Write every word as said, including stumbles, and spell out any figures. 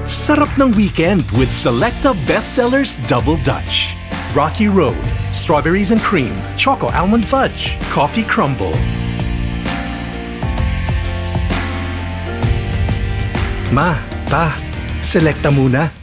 Sarap ng weekend with Selecta Bestsellers Double Dutch. Rocky Road, strawberries and cream, choco almond fudge, coffee crumble. Ma, pa, Selecta muna.